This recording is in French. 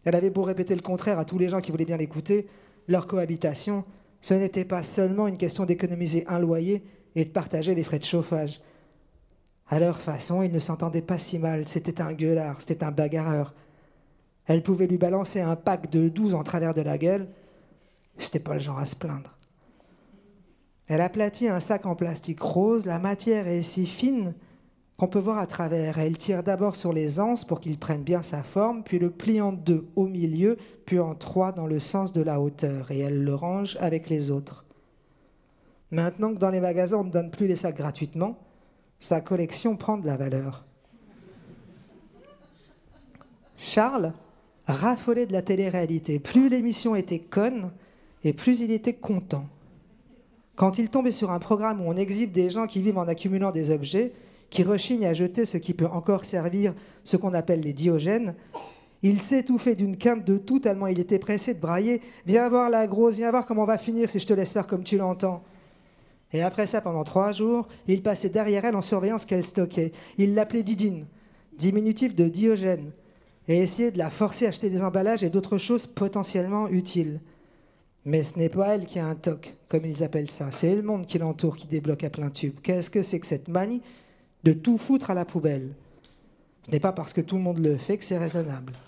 Elle avait beau répéter le contraire à tous les gens qui voulaient bien l'écouter, leur cohabitation, ce n'était pas seulement une question d'économiser un loyer et de partager les frais de chauffage. À leur façon, ils ne s'entendaient pas si mal, c'était un gueulard, c'était un bagarreur. Elle pouvait lui balancer un pack de 12 en travers de la gueule, c'était pas le genre à se plaindre. Elle aplatit un sac en plastique rose, la matière est si fine qu'on peut voir à travers. Elle tire d'abord sur les anses pour qu'il prenne bien sa forme, puis le plie en deux au milieu, puis en trois dans le sens de la hauteur, et elle le range avec les autres. Maintenant que dans les magasins on ne donne plus les sacs gratuitement, sa collection prend de la valeur. Charles raffolait de la télé-réalité. Plus l'émission était conne, et plus il était content. Quand il tombait sur un programme où on exhibe des gens qui vivent en accumulant des objets, qui rechignent à jeter ce qui peut encore servir, ce qu'on appelle les Diogènes, il s'étouffait d'une quinte de tout tellement il était pressé de brailler. « Viens voir la grosse, viens voir comment on va finir si je te laisse faire comme tu l'entends. » Et après ça, pendant 3 jours, il passait derrière elle en surveillant ce qu'elle stockait. Il l'appelait Didine, diminutif de Diogène, et essayait de la forcer à acheter des emballages et d'autres choses potentiellement utiles. Mais ce n'est pas elle qui a un toc, comme ils appellent ça. C'est le monde qui l'entoure qui débloque à plein tube. Qu'est-ce que c'est que cette manie de tout foutre à la poubelle? Ce n'est pas parce que tout le monde le fait que c'est raisonnable.